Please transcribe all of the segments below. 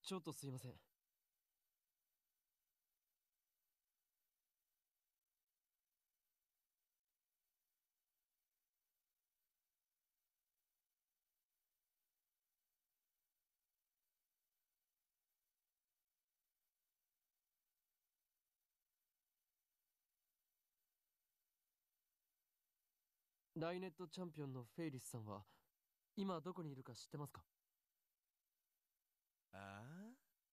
ちょっとすいません。ライネットチャンピオンのフェイリスさんは今どこにいるか知ってますか？ ああ、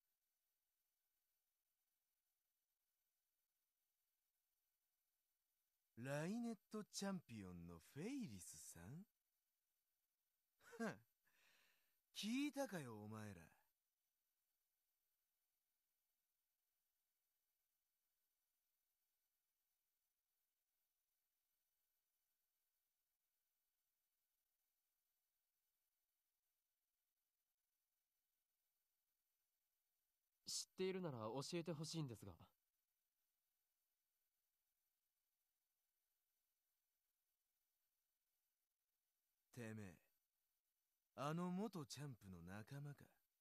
ライネットチャンピオンのフェイリスさん。はっ、聞いたかよお前ら。 知っているなら教えてほしいんですが。 てめえ、あの元チャンプの仲間か？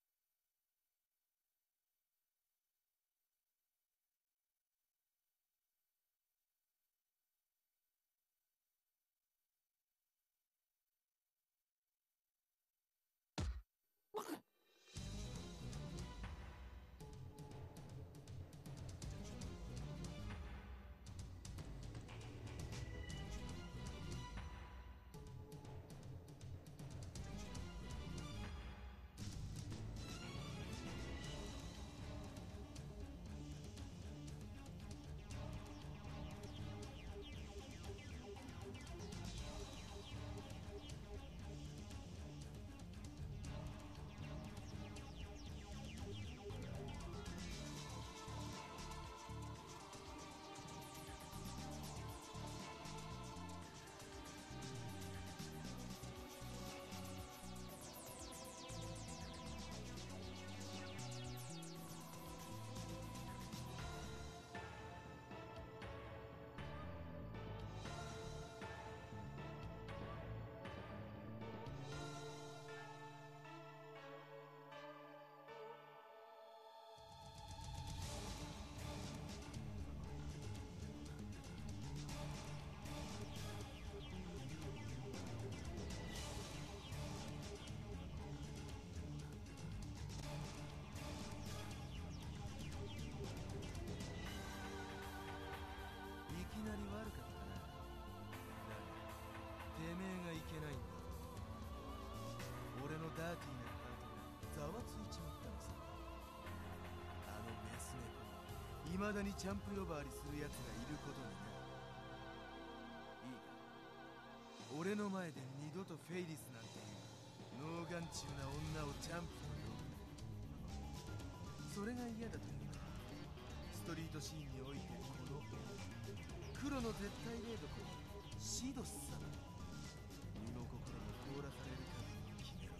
いきなり悪かったな。だがてめえがいけないんだ。俺のダーティーなハートがざわついちまったのさ。あのメス猫、未だにチャンプ呼ばわりする奴がいることにな。いいか、俺の前で二度とフェイリスなんていうノーガンチューな女をチャンプと呼ぶな。それが嫌だというなら、ストリートシーンにおいてこの黒の絶対霊族シドス様、身も心も凍らされる覚悟を決めろ。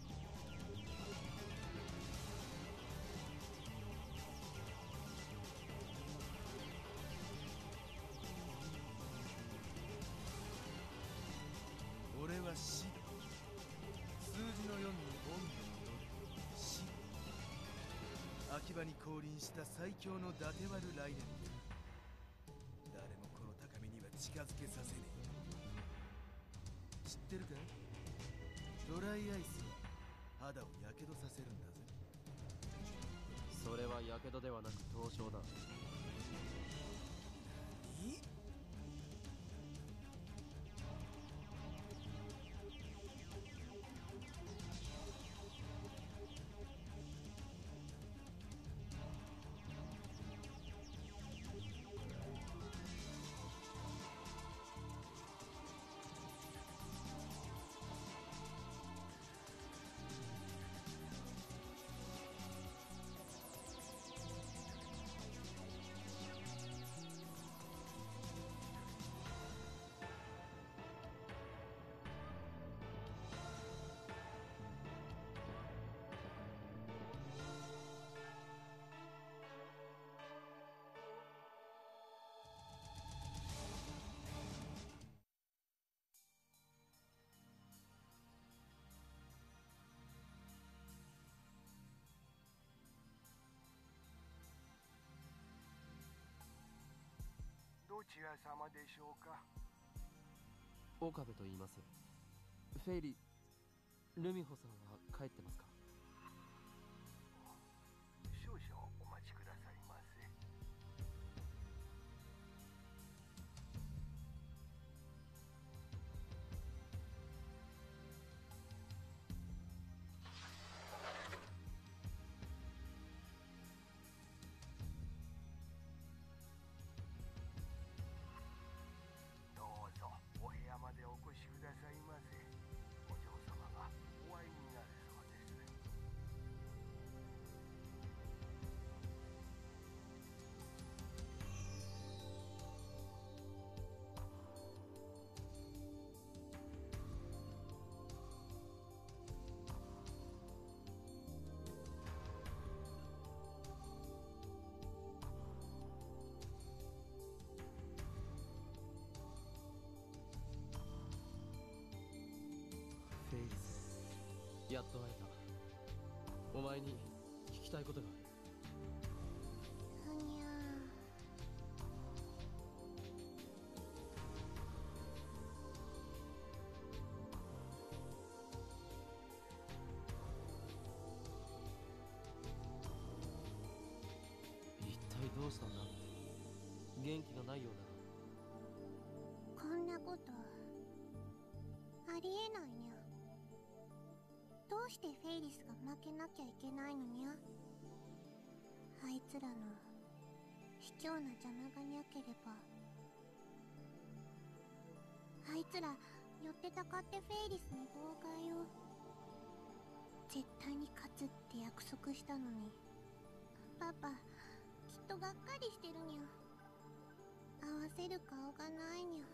俺はシド、数字の4に温度の6、シド。秋葉に降臨した最強のダテ割るライネット。誰もこの高みには近づけさせねえ。知ってるか？ドライアイスは肌をやけどさせるんだぜ。 それはやけどではなく凍傷だ。 何？ どちら様でしょうか。 岡部と言います。フェイリ、ルミホさんは帰ってますか？ 少々お待ちくださいませ。どうぞお部屋までお越しくださいませ。お嬢様がお会いになるそうです。 フェイリス、やっと会えた。お前に聞きたいことがある。 ふにゃ一体どうしたんだ？元気がないようだが。 こんなことありえないにゃ。どうしてフェイリスが負けなきゃいけないのにゃ。あいつらの卑怯な邪魔がにゃければ、あいつら寄ってたかってフェイリスに妨害を。絶対に勝つって約束したのに、パパきっとがっかりしてるにゃ。合わせる顔がないにゃ。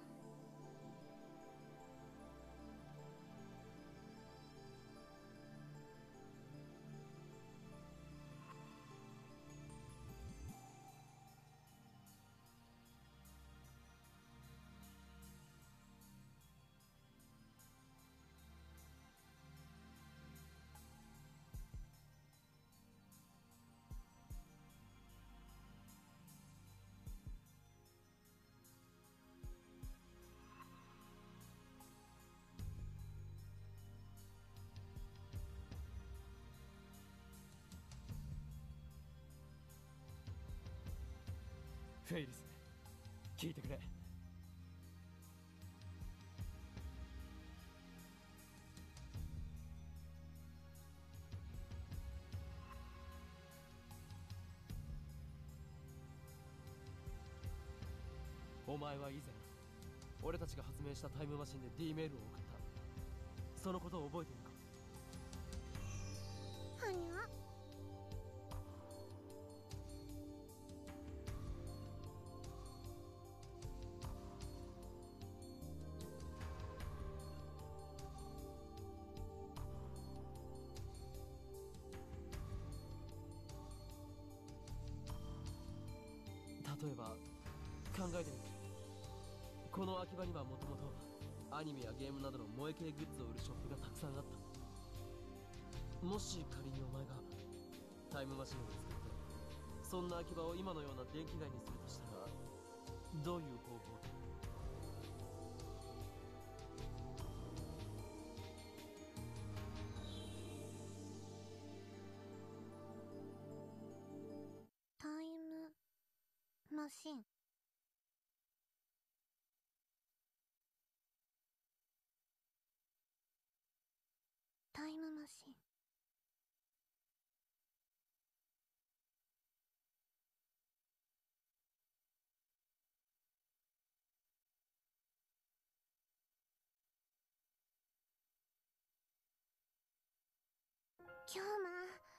フェイリス、聞いてくれ。お前は以前俺たちが発明したタイムマシンで D メールを送った。そのことを覚えているか？ はにゃ。 例えば考えてみて。この秋葉にはもともとアニメやゲームなどの萌え系グッズを売るショップがたくさんあった。もし仮にお前がタイムマシンを作ってそんな秋葉を今のような電気街にするとしたら、どういう方法で？ タイムマシン。タイムマシン。今日も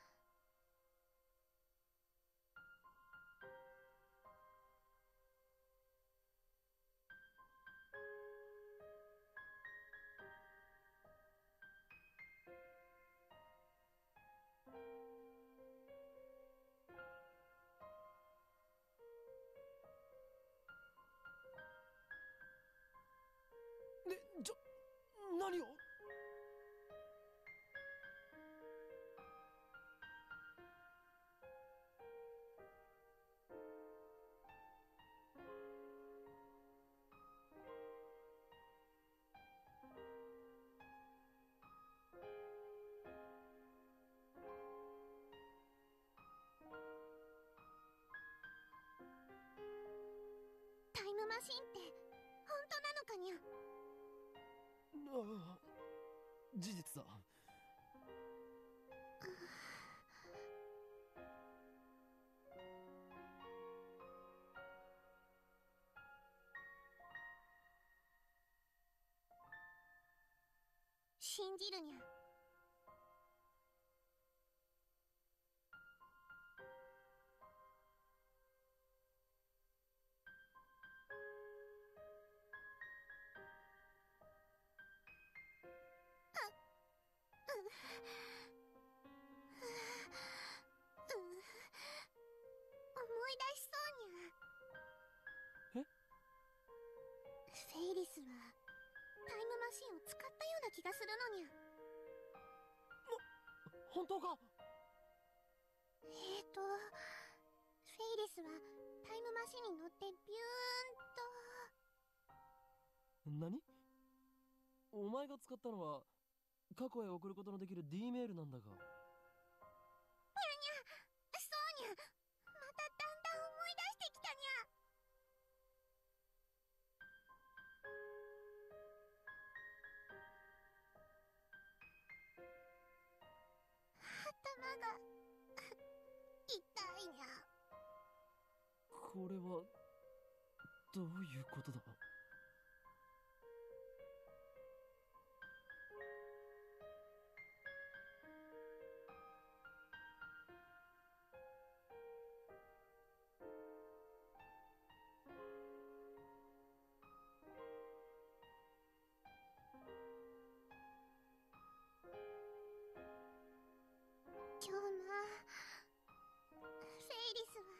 何を？ ムマシンって本当なのかにゃ。 ああ、事実だ。 信じるにゃ。思い出しそうにゃ。 え？ フェイリスはタイムマシンを使ったような気がするのにゃ。 本当か？ フェイリスはタイムマシンに乗ってビューンと。 何？お前が使ったのは過去へ送ることのできる D メールなんだが。 そうにゃ。まただんだん思い出してきたにゃ。頭が痛いにゃ。 これはどういうことだ？ 今日もフェイリスは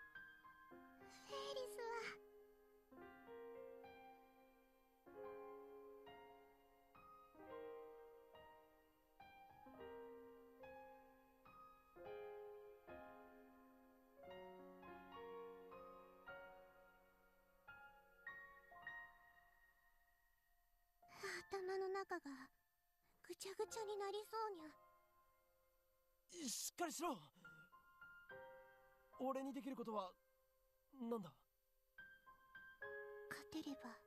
頭の中がぐちゃぐちゃになりそうにゃ。 しっかりしろ。俺にできることはなんだ？ 勝てれば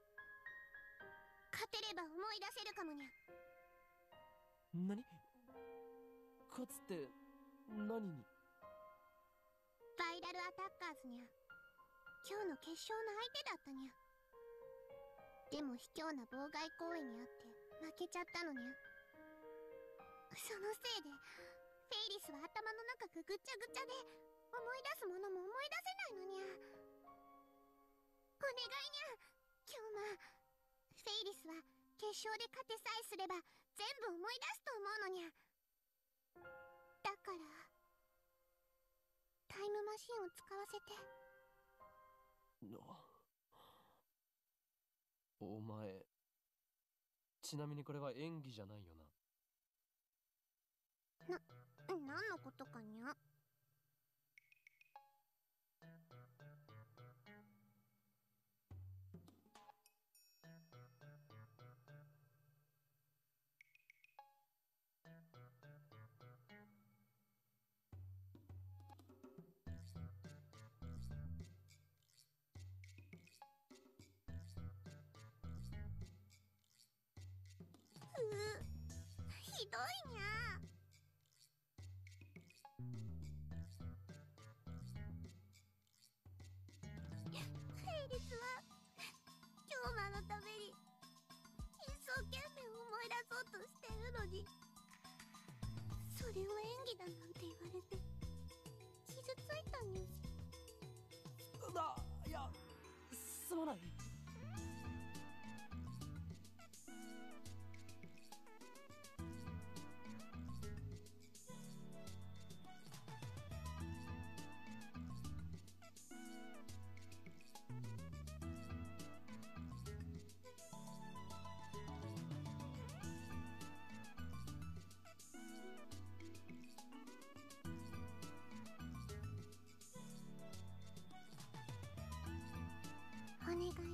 思い出せるかもにゃ。 何？勝つって何に？ バイラルアタッカーズにゃ。今日の決勝の相手だったにゃ。でも卑怯な妨害行為にあって負けちゃったのにゃ。そのせいでフェイリスは頭の中がぐちゃぐちゃで思い出すものも思い出せないのにゃ。お願いにゃ。今日もフェイリスは決勝で勝てさえすれば全部思い出すと思うのにゃ。だからタイムマシンを使わせて。 お前、ちなみにこれは演技じゃないよな。 何のことかにゃ。ひどいにゃ。フェイリスは京馬のために一生懸命思い出そうとしてるのに、それを演技だなんて言われて傷ついたにゃ。 いや、すまない。 お願いにゃ。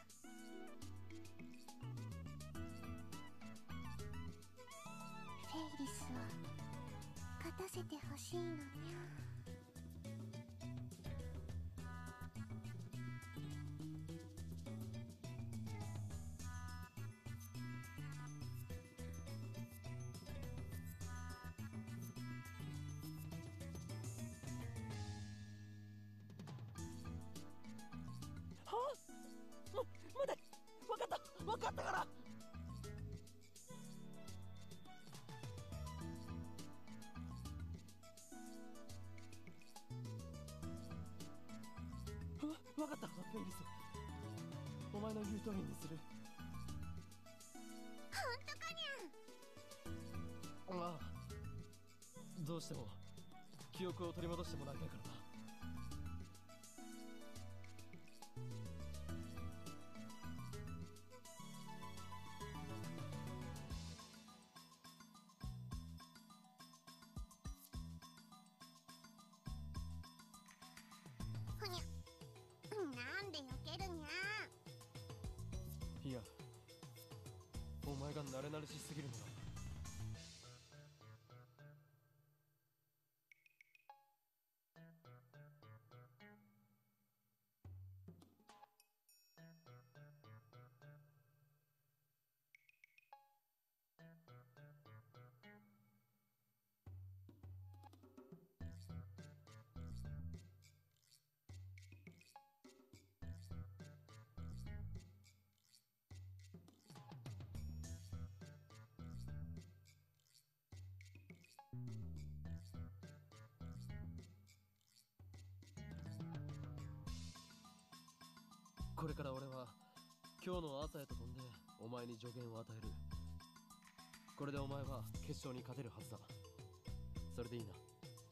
フェイリスを勝たせてほしいのにゃ。 の言う通りにする。 本当かにゃ。 ああ、どうしても記憶を取り戻してもらいたいからな。 ふにゃ。なんで避けるにゃ。 いや、お前が慣れ慣れしすぎるのだ。これから俺は今日の朝へと飛んでお前に助言を与える。これでお前は決勝に勝てるはずだ。それでいいな。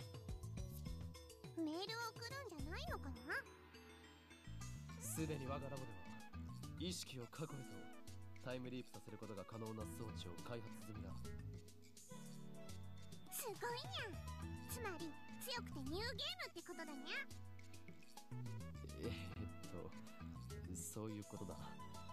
メールを送るんじゃないのかな。 すでに我がラボでは意識を過去へとタイムリープさせることが可能な装置を開発済みだ。 すごいにゃ。つまり強くてニューゲームってことだにゃ。 そういうことだ。 だ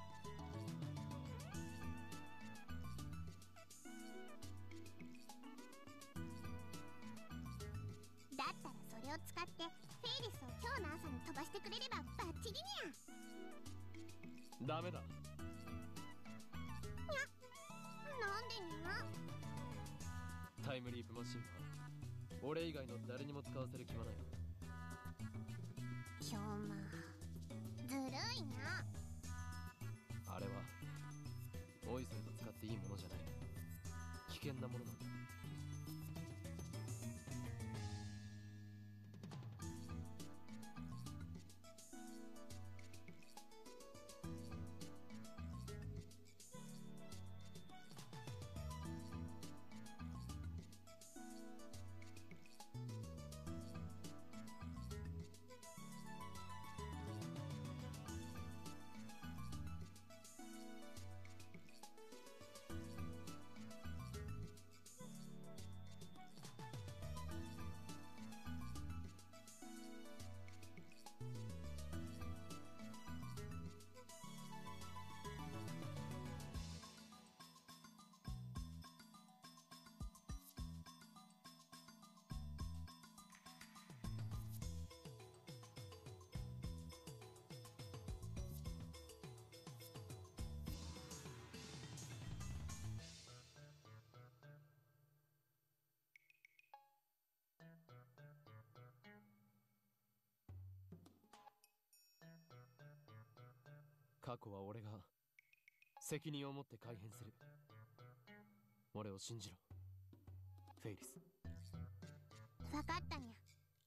ったらそれを使ってフェイリスを今日の朝に飛ばしてくれればバッチリにゃ。 ダメだ。 にゃ。なんでにゃ。 タイムリープマシンは俺以外の誰にも使わせる気はない。 ひょまずるいにゃ。 あれはおいそれと使っていいものじゃない。危険なものなんだ。過去は俺が責任を持って改変する。俺を信じろ、フェイリス。 わかったにゃ。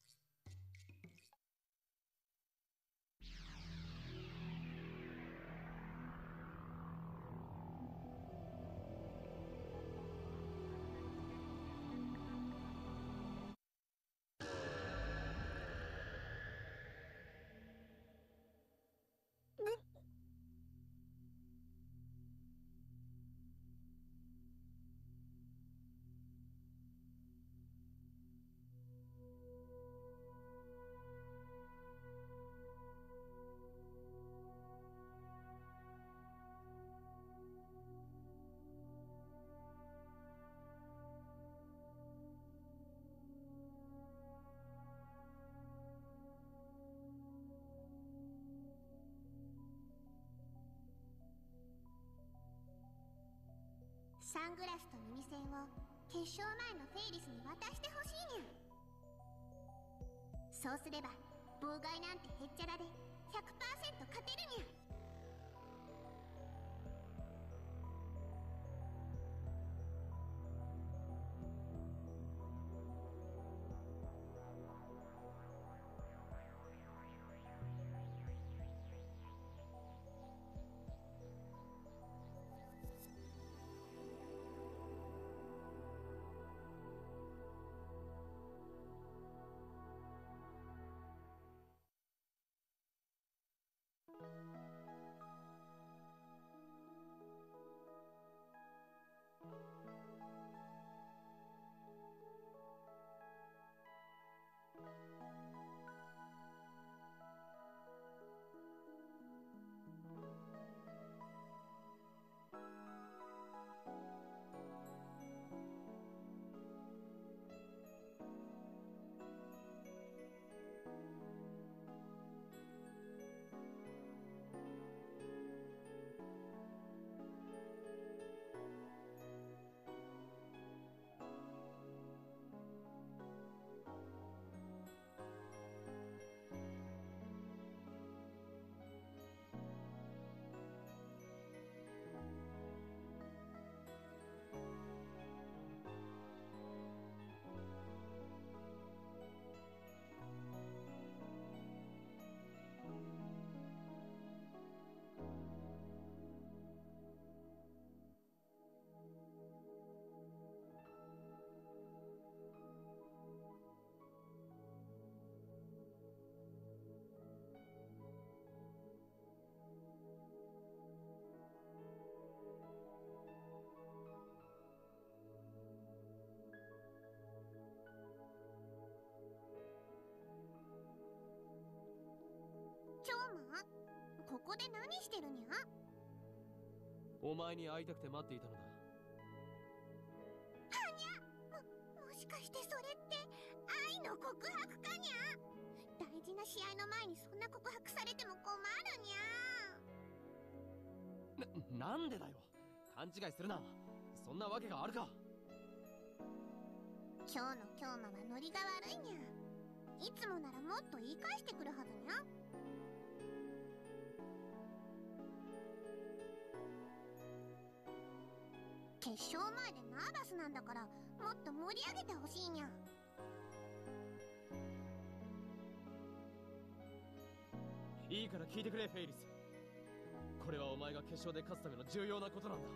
サングラスと耳栓を決勝前のフェイリスに渡してほしいにゃ。そうすれば妨害なんてへっちゃらで 100% 勝てるにゃ。 で何してるにゃ？ お前に会いたくて待っていたのだ。 はにゃ、もしかしてそれって愛の告白かにゃ？大事な試合の前にそんな告白されても困るにゃ。 なんでだよ、勘違いするな。そんなわけがあるか。 今日の京馬はノリが悪いにゃ。いつもならもっと言い返してくるはずにゃ。決勝前でナーバスなんだからもっと盛り上げてほしいにゃ。 いいから聞いてくれフェイリス。これはお前が決勝で勝つための重要なことなんだ。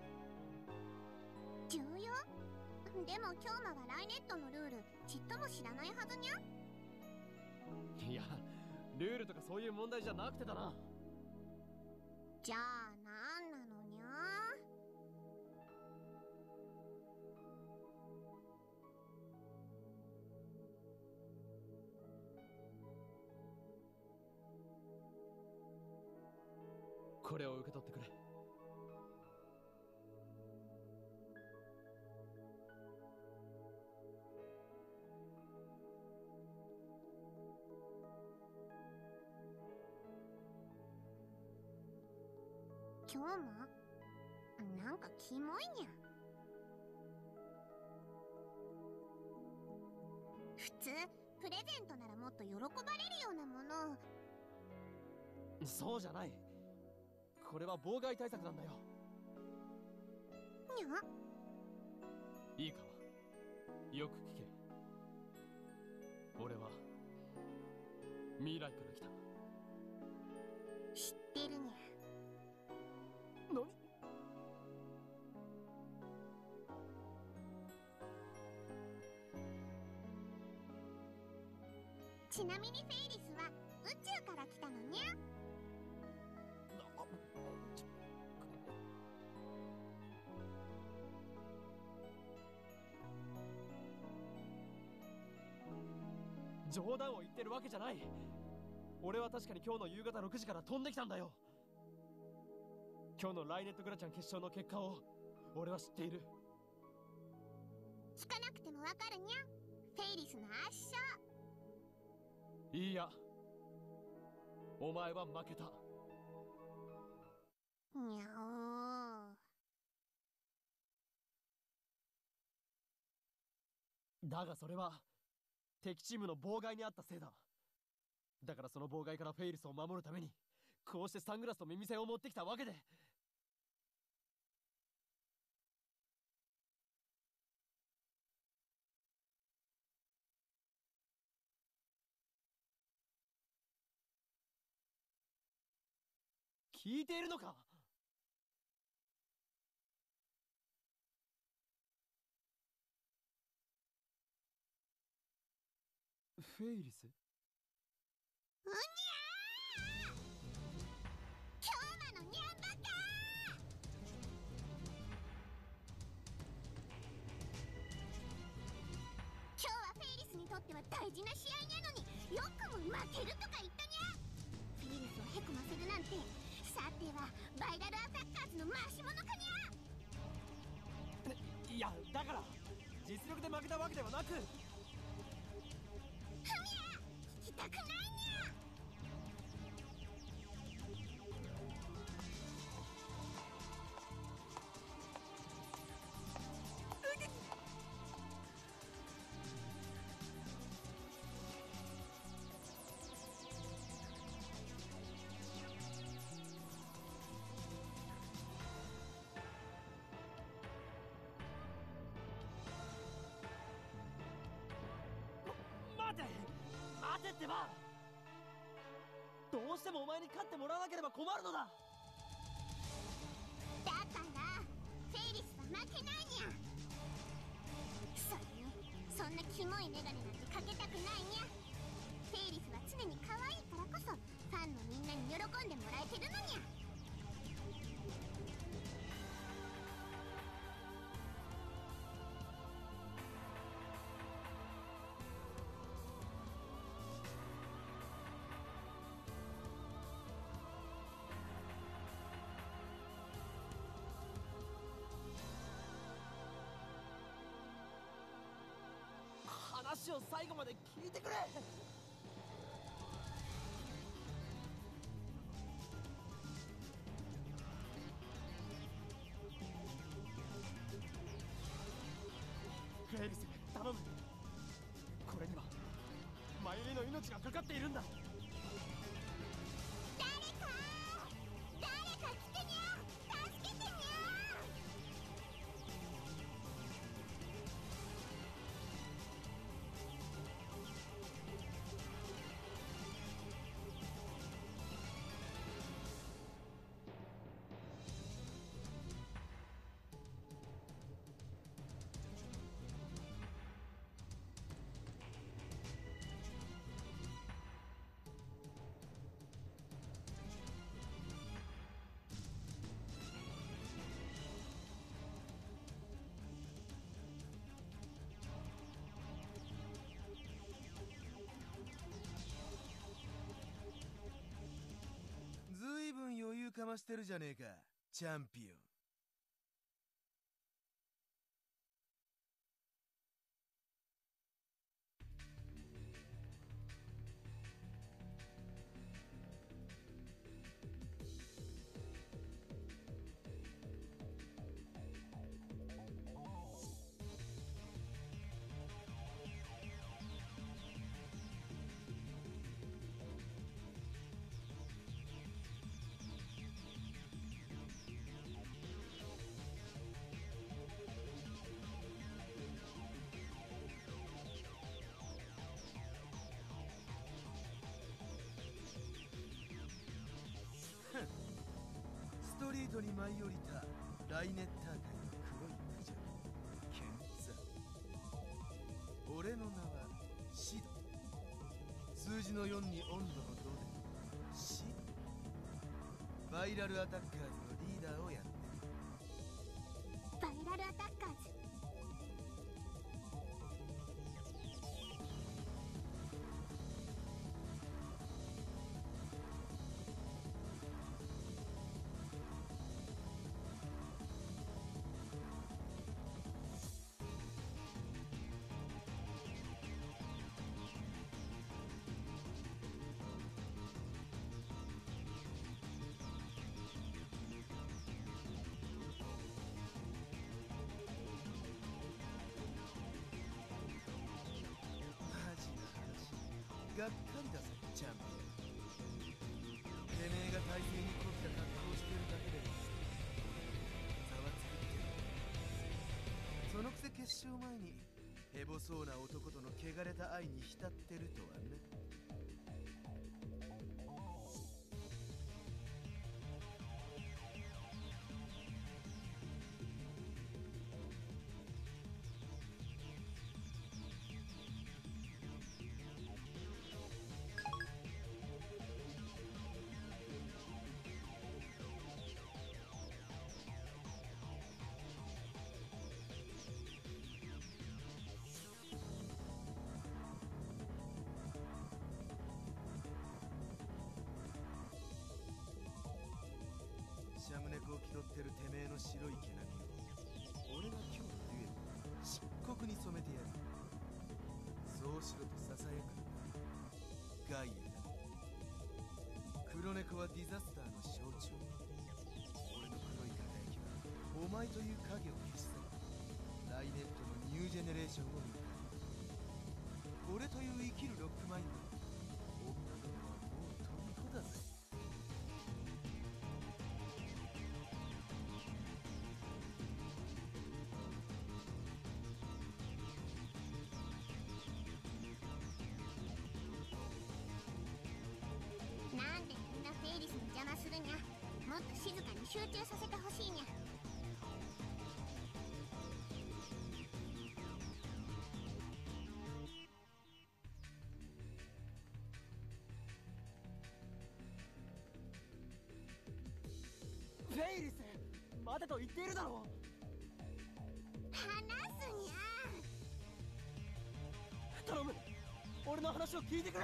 重要？でも京馬はライネットのルールちっとも知らないはずにゃ。 いや、ルールとかそういう問題じゃなくてだな。 じゃあなんなのにゃ。 これを受け取ってくれ。 京馬？なんかキモいにゃ。普通プレゼントならもっと喜ばれるようなもの。 そうじゃない。これは妨害対策なんだよ。 にゃ？ いいか、よく聞け。俺は未来から来た。 知ってるにゃ。 何？ ちなみにフェイリスは宇宙から来たのにゃ。 冗談を言ってるわけじゃない。俺は確かに今日の夕方6時から飛んできたんだよ。今日のライネットグラちゃん決勝の結果を俺は知っている。 聞かなくてもわかるにゃ。フェイリスの圧勝。 いいや、お前は負けた。 にゃお。だがそれは敵チームの妨害にあったせいだ。だからその妨害からフェイリスを守るためにこうしてサングラスと耳栓を持ってきたわけで。聞いているのか？フェイリス？ うにゃー！京馬のニャンバカー！今日はフェイリスにとっては大事な試合なのによくも負けるとか言ったにゃ。フェイリスをへこませるなんて、さてはバイラルアタッカーズの回し者かにゃ。 いや、だから実力で負けたわけではなく。 聞きたくないにゃ。 待てってば。どうしてもお前に勝ってもらわなければ困るのだ。 だからフェイリスは負けないにゃ。それにそんなキモいメガネなんてかけたくないにゃ。フェイリスは常に可愛いからこそファンのみんなに喜んでもらえてるのにゃ。 話を最後まで聞いてくれ。フェイルス、頼む。これにはマユリの命がかかっているんだ。 誰か来てにゃ、助けてにゃ。 ずいぶん余裕かましてるじゃねえか、チャンピオン。ストリートに舞い降りたライネッター界の黒いクジャク、ケンザ。俺の名はシド。数字の4に温度の度でシド。バイラルアタッカーズのリーダーをやってる。 バイラルアタッカーズ。がっかりだぜ、チャンピオン。てめえが体制にこびた格好をしてるだけでざわつくってる。そのくせ決勝前にヘボそうな男との汚れた愛に浸ってるとはね。シャム猫を気取ってるてめえの白い毛並みを俺が今日のデュエルで漆黒に染めてやる。そうしろとささやくんだ、ガイアだ。黒猫はディザスターの象徴。俺の黒い輝きはお前という影を消し去り、ライネットのニュージェネレーションを迎える。俺という生きるロックマインド、女どもはもう虜だぜ。 なんでみんなフェイリスの邪魔するにゃ。もっと静かに集中させてほしいにゃ。 フェイリス、待てと言っているだろう。 話すにゃ。 頼む、俺の話を聞いてくれ。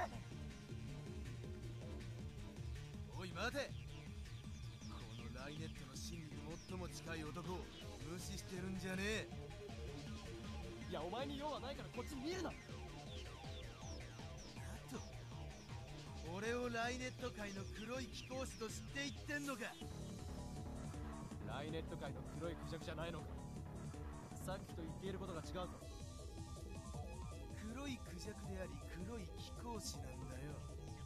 おい待て。このライネットの真理に最も近い男を無視してるんじゃねえ。 いや、お前に用はないからこっち見るな。 俺をライネット界の黒い貴公子と知って言ってんのか。 ライネット界の黒いクジャクじゃないのか。さっきと言っていることが違うぞ。 黒いクジャクであり黒い貴公子なんだよ。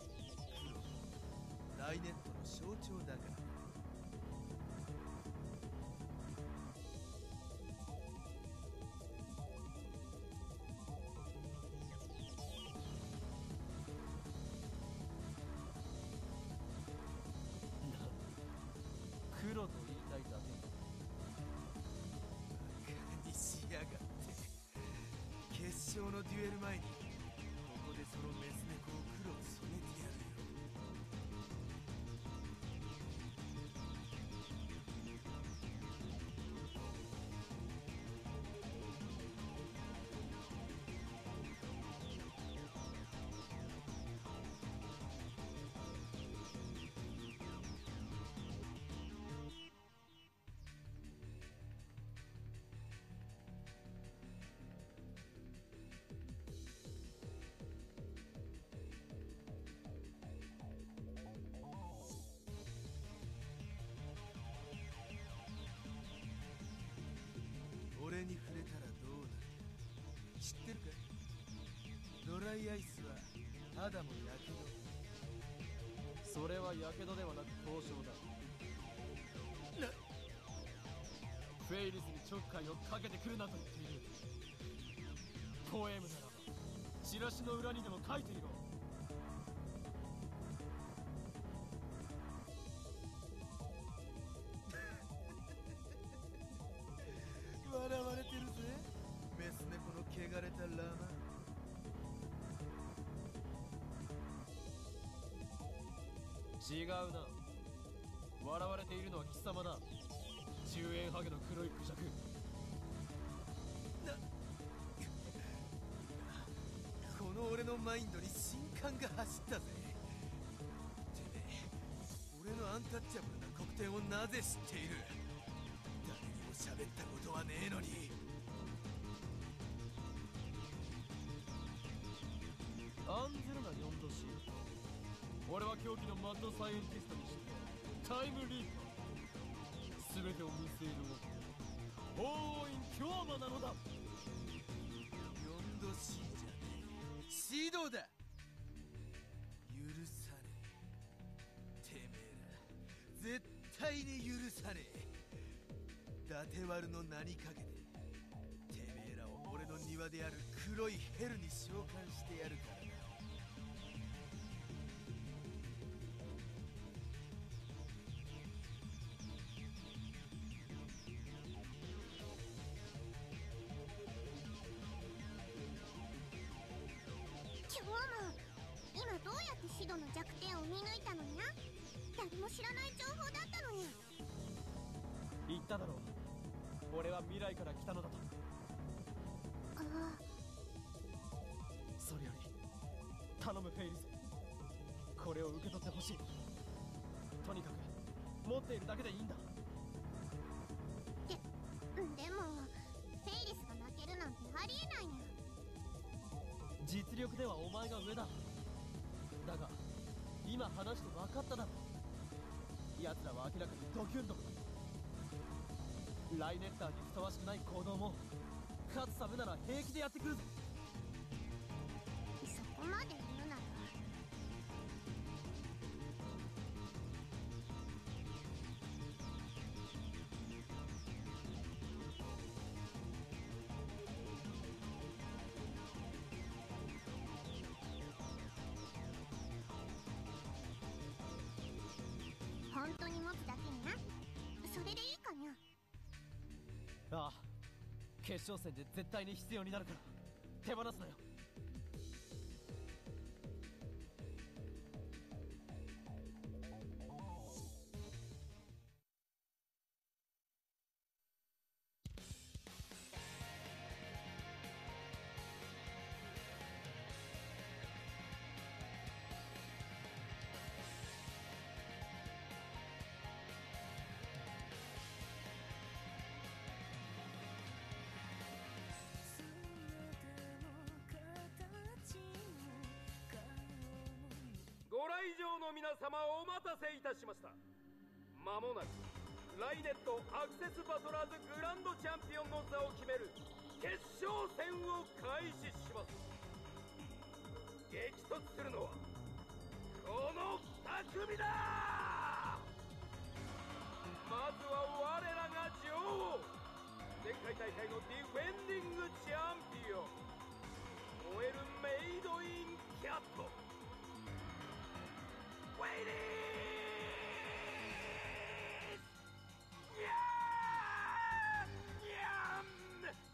黒、ライネットの象徴だから。 黒と言いたいだけ。 バカにしやがって。決勝のデュエル前にここでそのメス猫を黒く染めてやるよ。俺に触れたらどうなるか知ってるか。ドライアイスは肌もやけど。 それはやけどではなく凍傷だ。フェイリスにちょっかいをかけてくるなと言っている。ポエムならばチラシの裏にでも書いていろ。 笑われてるぜ、メス猫の汚れたラマ。 違うな。笑われているのは貴様だ。10円ハゲの黒いクジャク。 この俺のマインドに新感が走ったぜ。てめえ、俺のアンタッチャブルな黒点をなぜ知っている。誰にも喋ったことはねえのに。 案ずるな4度 C。 俺は狂気のマッドサイエンティストにしてタイムリーパー。全てを見据える王王院強魔なのだ。 4度 C じゃねえ、シードだ。許さねえ。てめえら絶対に許さねえ。伊達丸の名にかけててめえらを俺の庭である黒いヘルに召喚してやるからな。 今日も今どうやってシドの弱点を見抜いたのにゃ。誰も知らない情報だったのにゃ。 言っただろう、俺は未来から来たのだと。 ああ、 それより頼むフェイリス、これを受け取ってほしい。とにかく持っているだけでいいんだ。 でもフェイリスが負けるなんてありえないにゃ。 実力ではお前が上だ。だが今話して分かっただろ。奴らは明らかにドキュンドクだ。ライネッターにふさわしくない行動も勝つためなら平気でやってくるぞ。 そこまで言うなら本当に持つだけにな。それでいいかにゃ。 ああ、決勝戦で絶対に必要になるから手放すなよ。 会場の皆様お待たせいたしました。まもなくライネットアクセスバトラーズグランドチャンピオンの座を決める決勝戦を開始します。激突するのはこの2組だ。まずは我らが女王、前回大会のディフェンディングチャンピオン、燃えるメイドインキャット、ウェイリースニャーニャン。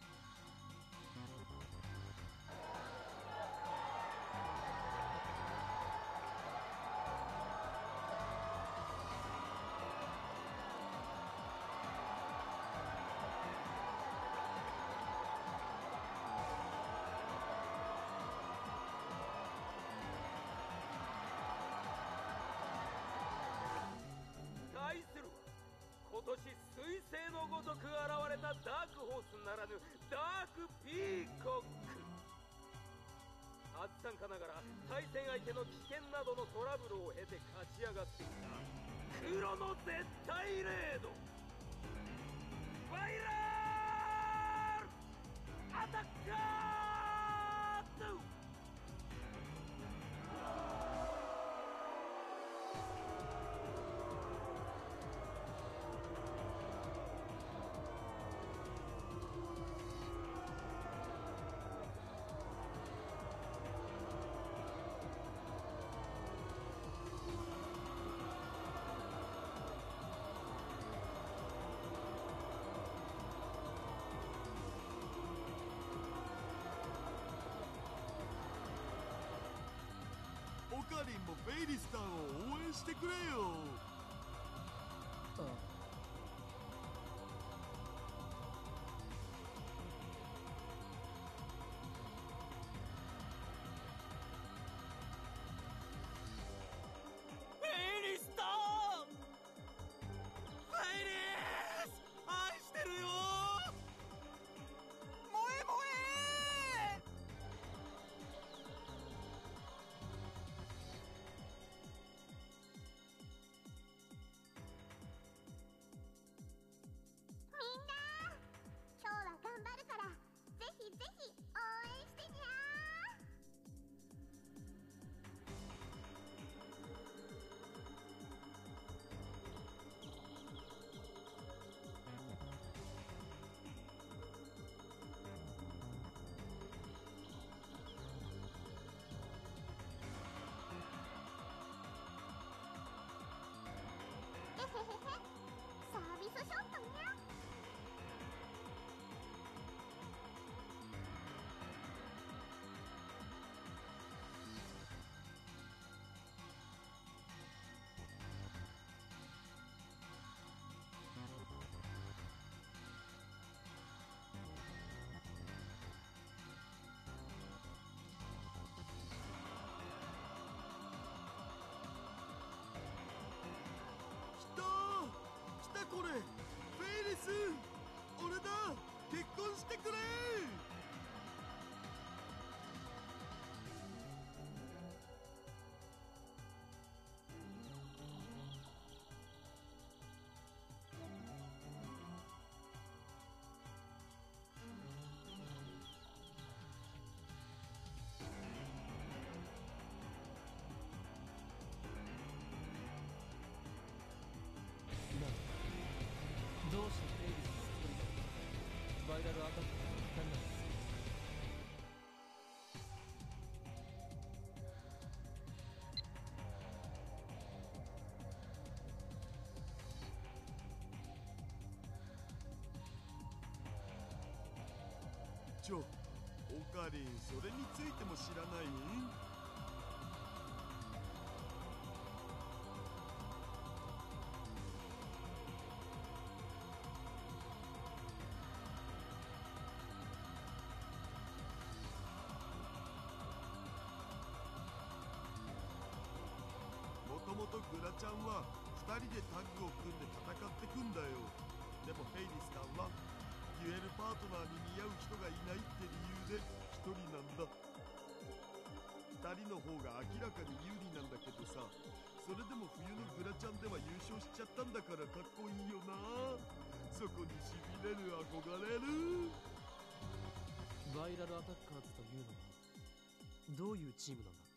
対するは今年彗星のごとく現れたダークホースならぬダークピーコック。初参加ながら対戦相手の危険などのトラブルを経て勝ち上がっていた黒の絶対レード、ファイラーアタッカー2。 オカリンもフェイリスターを応援してくれよ。 フェイリスター、フェイリス愛してるよ。萌え萌え。 みんな今日は頑張るからぜひぜひ応援してにゃー。えへへへ、サービスショットにゃ。 来たこれ、フェイリス、俺だ、結婚してくれ。 どうしてフェイリスのストーリーがバイラルアタックが一貫なんです。 オカリン、それについても知らない？もともとグラちゃんは2人でタッグを組んで戦ってくんだよ。でもフェイリスタンはデュエルパートナーに似合う人がいないって理由で1人なんだ。2人の方が明らかに有利なんだけど、 とさ、それでも冬のグラちゃんでは優勝しちゃったんだからかっこいいよな。そこにしびれる、憧れる。 バイラルアタッカーズというのはどういうチームなんだ？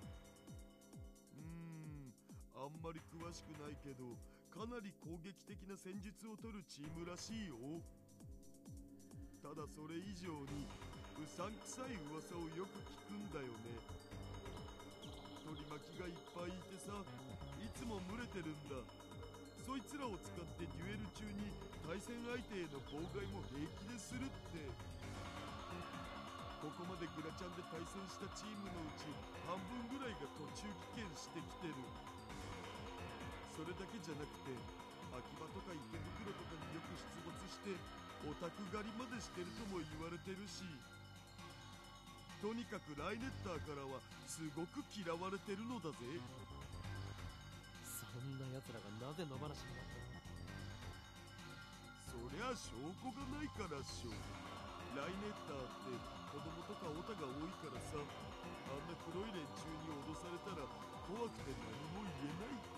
あんまり詳しくないけど、かなり攻撃的な戦術を取るチームらしいよ。ただそれ以上にうさんくさい噂をよく聞くんだよね。取り巻きがいっぱいいてさ、いつも群れてるんだ。そいつらを使ってデュエル中に対戦相手への妨害も平気でするって。ここまでグラちゃんで対戦したチームのうち半分ぐらいが途中棄権してきてる。それだけじゃなくて、秋葉とか池袋とかによく出没してオタク狩りまでしてるとも言われてるし、とにかくライネッターからはすごく嫌われてるのだぜ。 そんな奴らがなぜ野放しになったの？ そりゃ証拠がないからっしょ。ライネッターって子供とかオタが多いからさ、あんな黒い連中に脅されたら怖くて何も言えないって。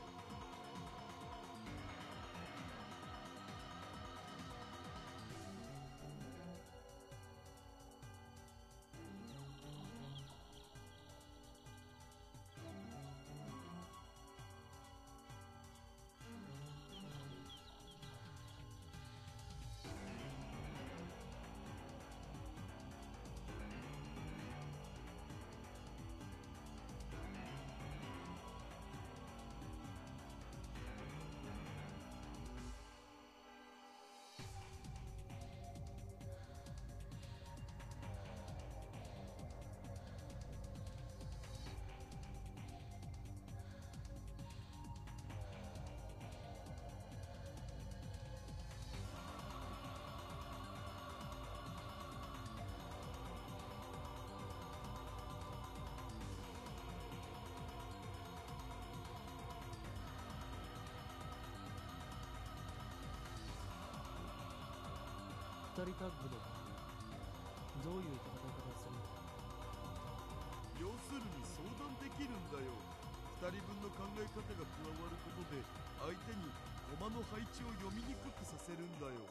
二人タッグのどういう戦い方をするの？ 要するに相談できるんだよ。2人分の考え方が加わることで相手に駒の配置を読みにくくさせるんだよ。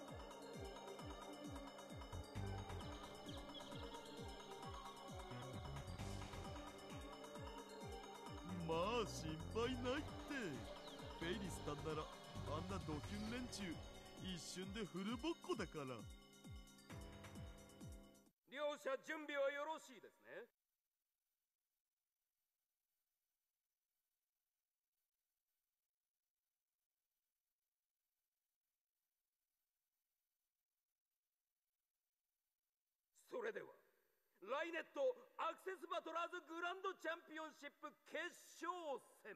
まあ心配ないって。フェイリスさんならあんなドキュン連中一瞬でフルボッコだから。 両者準備はよろしいですね。それではライネットアクセスバトラーズグランドチャンピオンシップ決勝戦。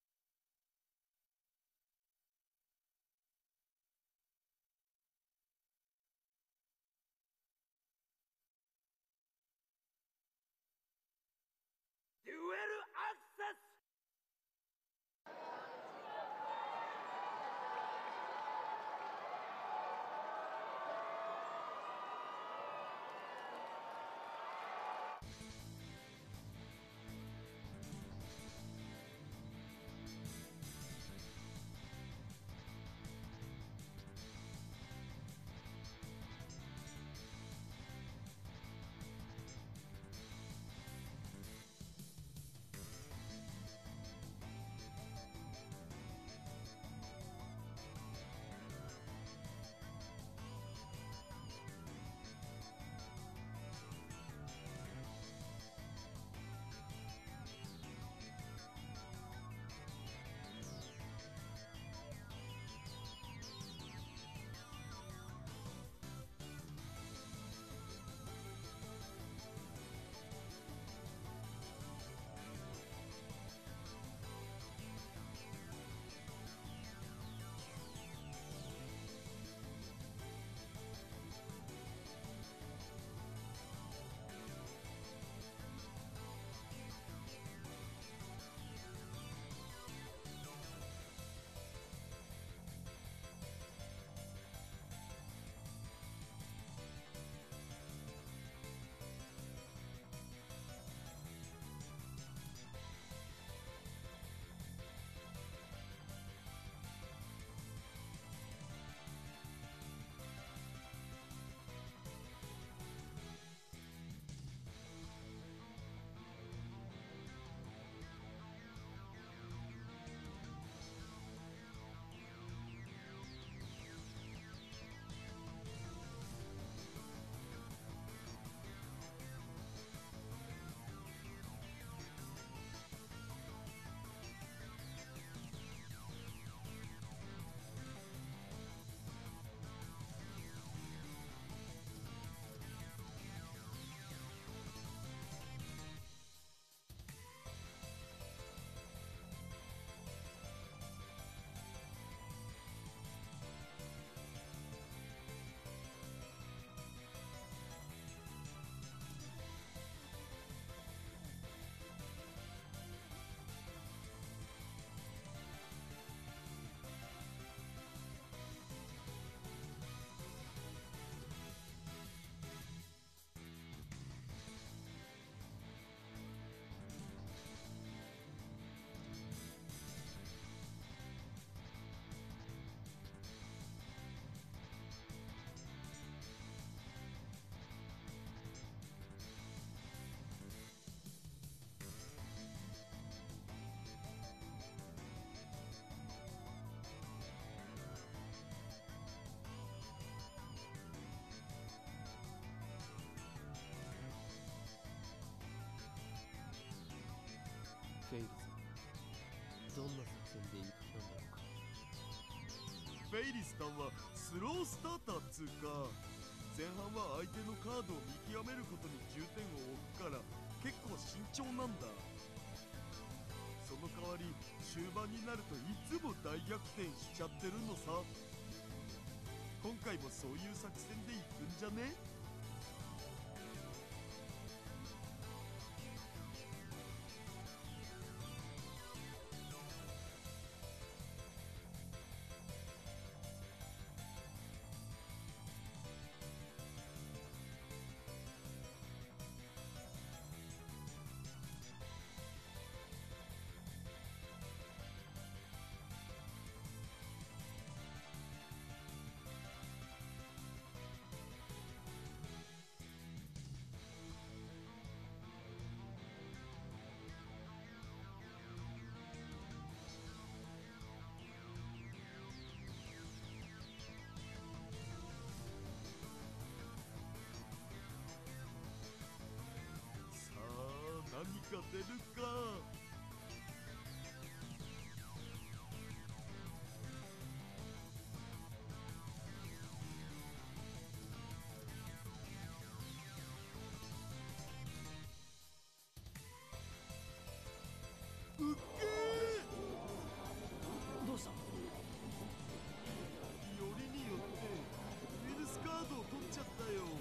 デュエルアクセス。 フェイルズ、どんな作戦で行く気なんだろうか。 フェイリスさんはスロースターターっつうか、前半は相手のカードを見極めることに重点を置くから結構慎重なんだ。その代わり終盤になるといつも大逆転しちゃってるのさ。今回もそういう作戦で行くんじゃね？何か出るか。うっけー。 どうした？ よりによってウィルスカードを取っちゃったよ。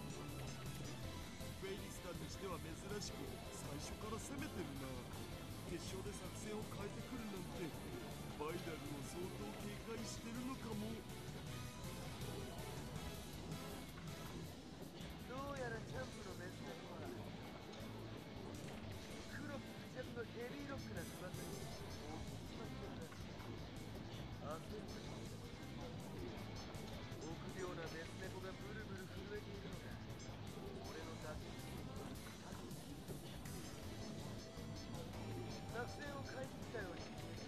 フェイリスタンにしては珍しく最初から攻めてるな。決勝で作戦を変えてくるなんてバイラルを相当警戒してるのかも。 どうやらチャンプのメスだとは黒屈弱のヘビーロックな翼に大きく決まったんだ。焦った臆病なメス猫がブルブル震えているのが俺の打撃作戦を変えてきたように見える。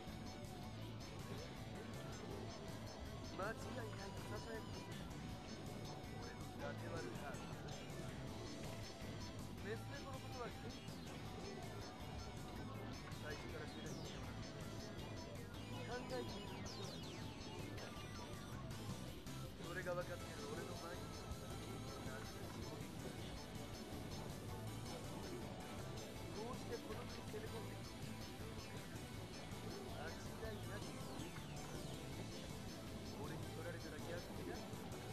間違いないとささやく俺のラテワルハード。メス猫のことは全部最初から手出ししようなんて考えていることはそれが分かってる俺の前になんて衝撃だ。こうしてこの国攻め込んできて間違いなく俺に取られたら逆にな。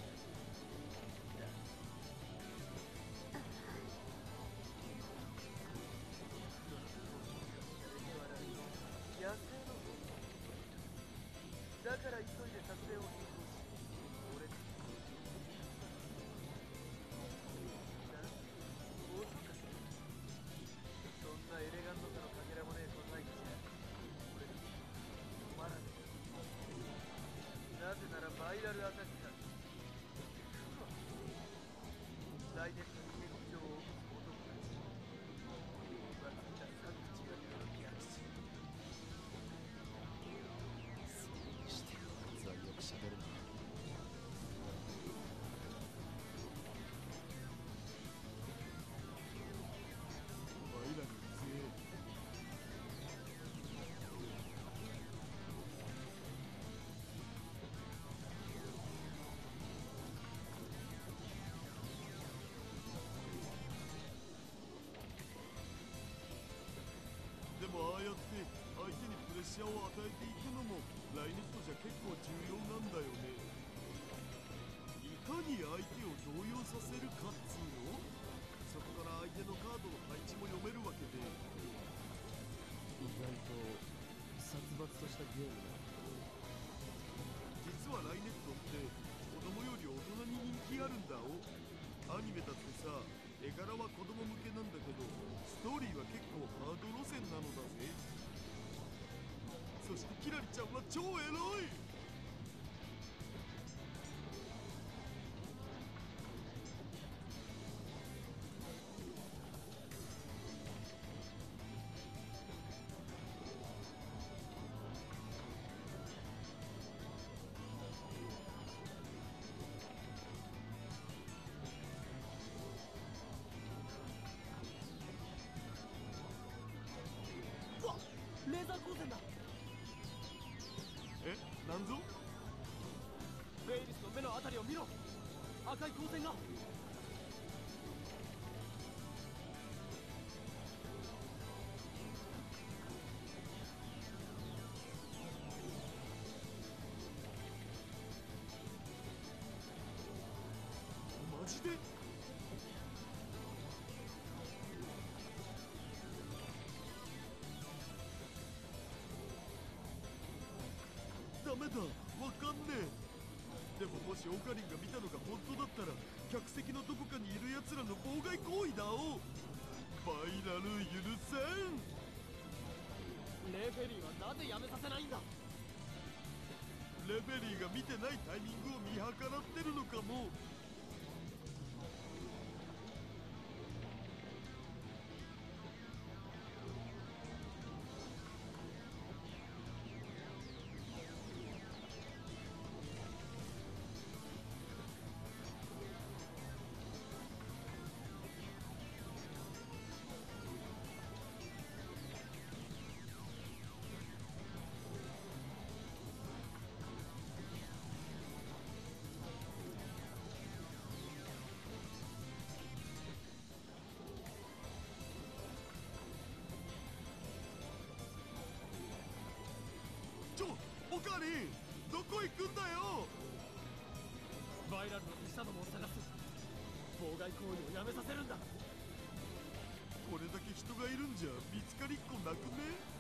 野生のだから急いで作戦を変更し俺に遅かった。そんなエレガントさのかけらもねえ答えじゃ俺に止まらねえ。なぜならバイラルアタックだ。ライデットに劇場を起こす男たち。わずか3口が出る逆襲。 それにしてもあいつはよくしゃべるな。 バイラル強え。でもああやって相手にプレッシャーを与えていくのもライネットじゃ結構重要なんだよね。いかに相手を動揺させるかっつうの。そこから相手のカードの配置も読めるわけで。 意外と殺伐としたゲームだ。 実はライネットって子供より大人に人気あるんだお。アニメだってさ、絵柄は子供向けなんだけどストーリーは結構ハード路線なのだぜ。そしてキラリちゃんは超エロい。わっ見ろ、赤い光線が。 マジで？ダメだ、わかんねえ。でももしオカリンが見たのが本当だったら、客席のどこかにいる奴らの妨害行為だお。バイラル許せん。 レフェリーはなぜやめさせないんだ。 レフェリーが見てないタイミングを見計らってるのかも。オカリン、どこ行くんだよ。 バイラルの手下どもを探す。妨害行為をやめさせるんだ。 これだけ人がいるんじゃ見つかりっこなくね？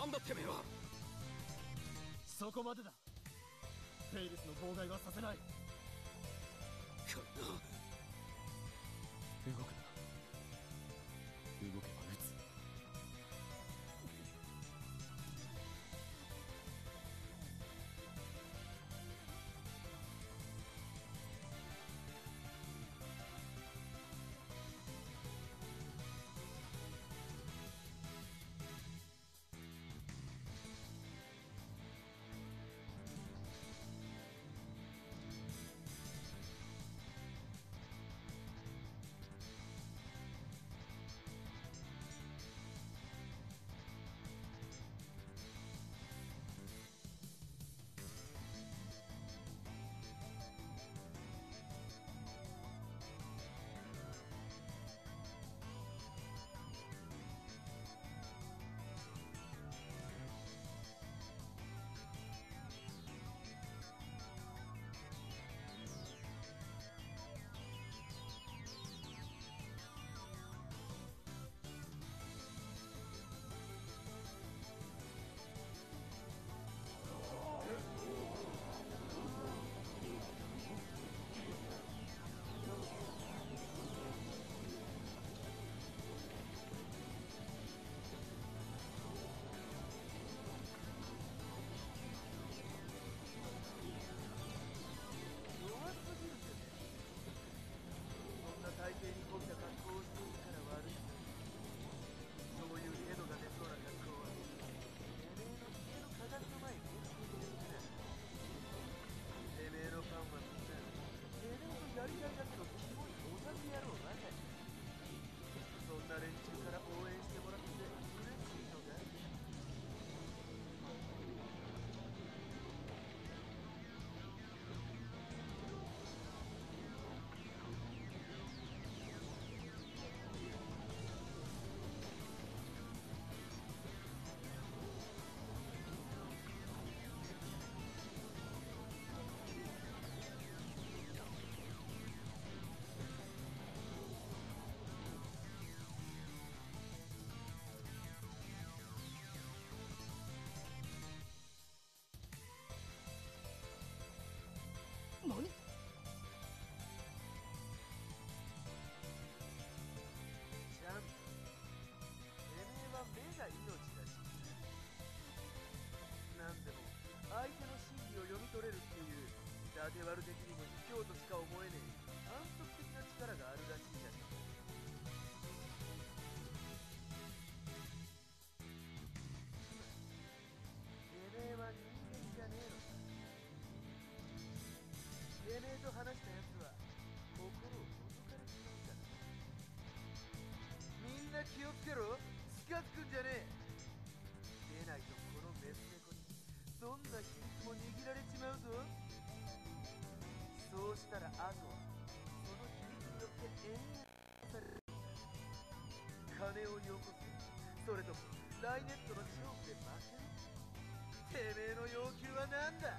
なんだてめえは。 そこまでだ。フェイリスの妨害はさせない。 こんな。 動くな。動けば撃つ。 体型にこびた格好をしているから悪い。そういうヘドが出そうな格好はてめえの家の鏡の前に出ているな。てめえのファンはみんなてめえとやりたいだけのキモいオタク野郎ばかり。そんな連中から応援してもらって嬉しいのか。 何？ ちゃんとてめえは目が命だし、なんでも相手の心理を読み取れるっていう縦割る的にも卑怯としか思えねえ反則的な力があるらしいじゃねえか。てめえは人間じゃねえのか。てめえと話したやつは心を覗かれちまうからな。みんな気をつけろ。近づくんじゃねえ。出ないとこのメス猫にどんな秘密も握られちまうぞ。そうしたらあとはその秘密によって延々される。金をよこせ、それともライネットの勝負で負ける。てめえの要求は何だ。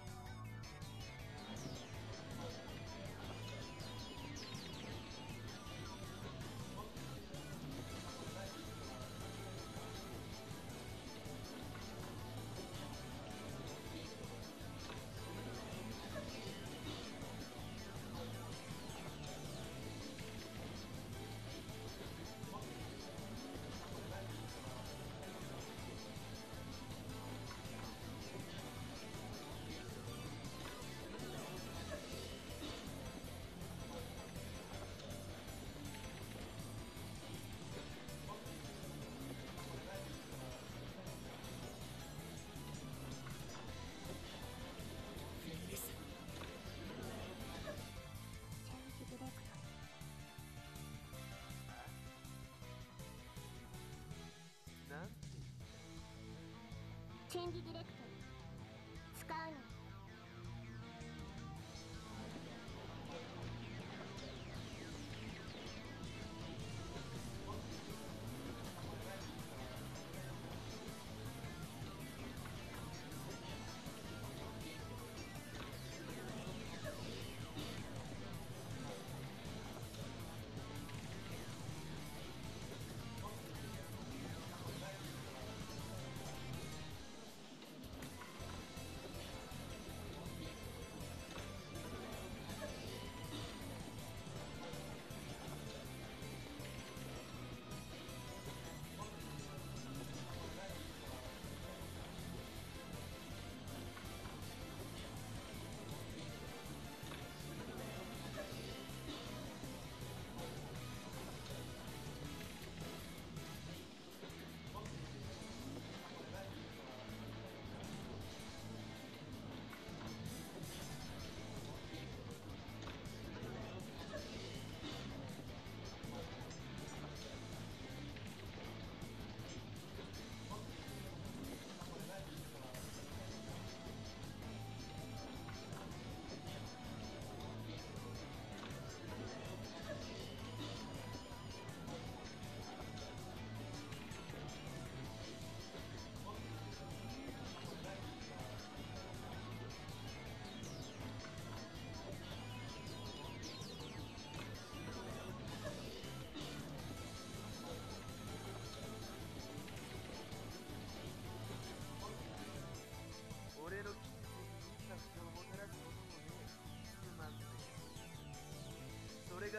チェンジディレクト使うの。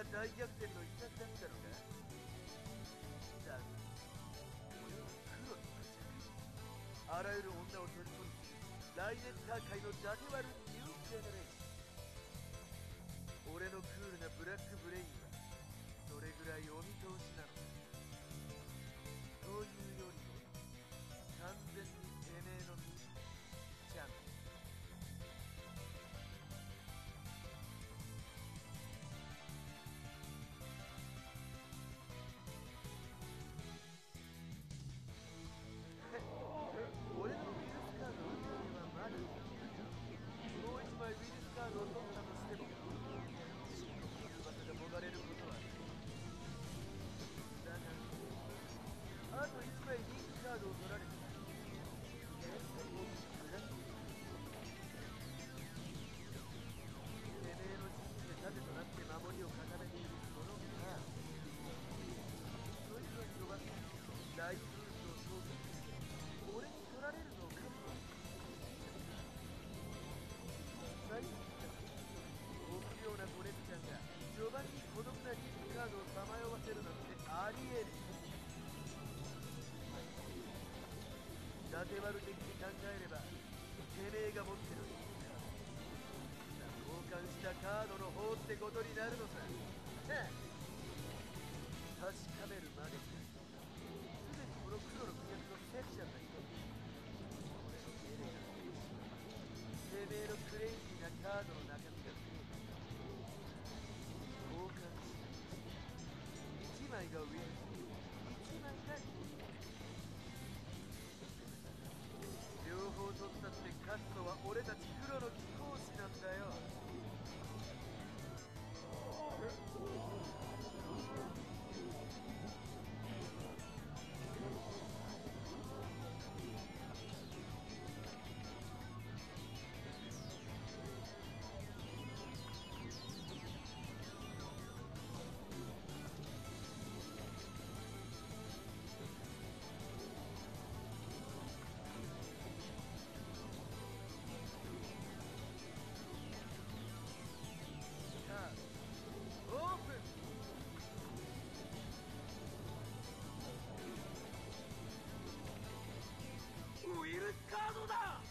大逆転の一択だったのか。だが俺は黒の魔弱、あらゆる女を取り込み来年大会の伊達割るニュージェネレーション。俺のクールなブラックブレインはそれぐらいお見通しなのだ。というよりも完全にてめえの身ちゃんと俺のウイルスカードの運用はまだもう一枚ウイルスカードを取ったとしても真の優馬がもがれることはない。だがあと一枚リンクカードを取られたら現在も下っている。てめえの陣地で盾となって守りを固めているそのカードそいつは飛ばすライフブースを投下して俺に取られるのを覚悟して最後臆病な子猫ちゃんが序盤に孤独なリンクカードをさまよわせるなんてありえる。伊達丸的に考えればてめえが持ってるリンクカード交換したカードの方ってことになるのさ。確かめるまでにすでにこの黒の組役のセクシャンがいた。俺のエレガントてめえのクレイジーなカードの中身が増えた。交換した1枚がウイルス1枚がリンク。両方取ったって勝つのは俺たち黒の貴公子なんだよ。オープン。 ウイルスカードだ。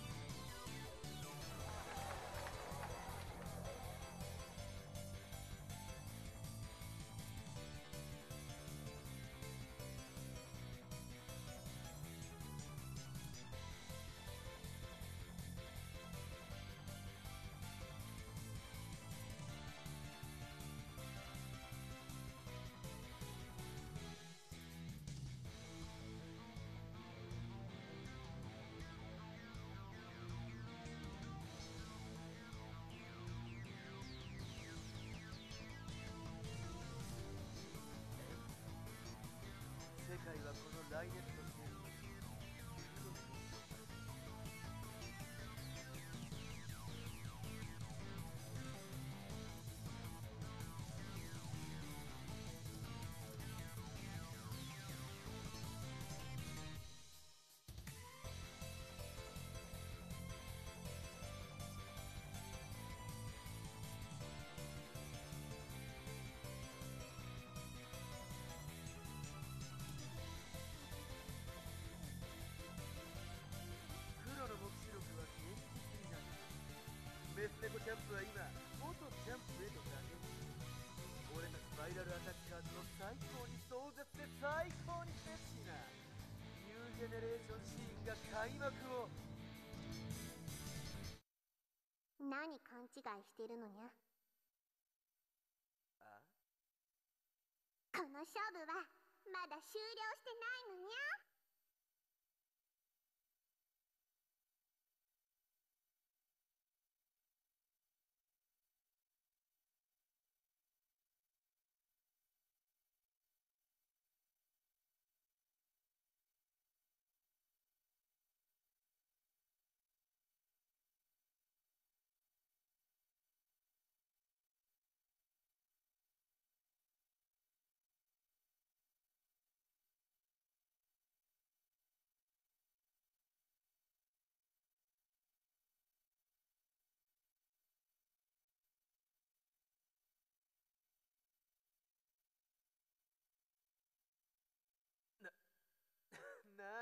世界はこの来年のせい黒の目視録は現実になる。メス猫チャンプは今元チャンプへと投げ俺たちバイラルアタッカーズの最高に壮絶で最高にセクシーなニュージェネレーションシーンが開幕を。 何勘違いしてるのにゃ。 あこの勝負はまだ終了してないのにゃ。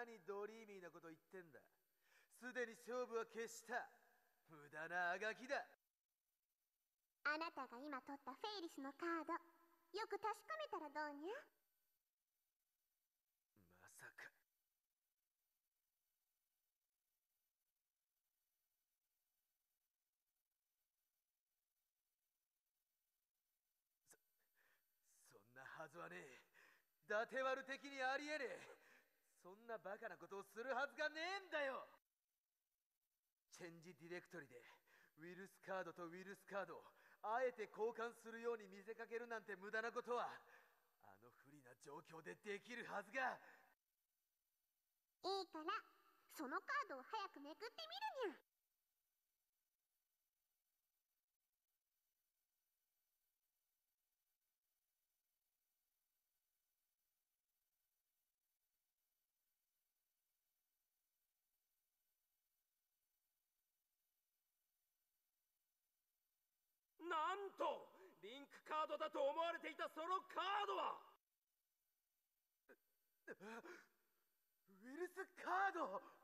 何ドリーミーなこと言ってんだ。すでに勝負は決した。無駄なあがきだ。 あなたが今取ったフェイリスのカード、よく確かめたらどうにゃ。 まさか。そんなはずはねえ。伊達丸的にありえねえ。そんなバカなことをするはずがねえんだよ。チェンジディレクトリでウイルスカードとウイルスカードをあえて交換するように見せかけるなんて無駄なことはあの不利な状況でできるはずが。 いいから、そのカードを早くめくってみるにゃ。 なんとリンクカードだと思われていたそのカードはウイルスカード。